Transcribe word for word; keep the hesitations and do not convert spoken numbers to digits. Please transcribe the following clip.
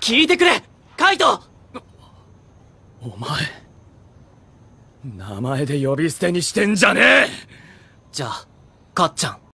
聞いてくれカイト。 お前名前で呼び捨てにしてんじゃねえ。 じゃあかっちゃん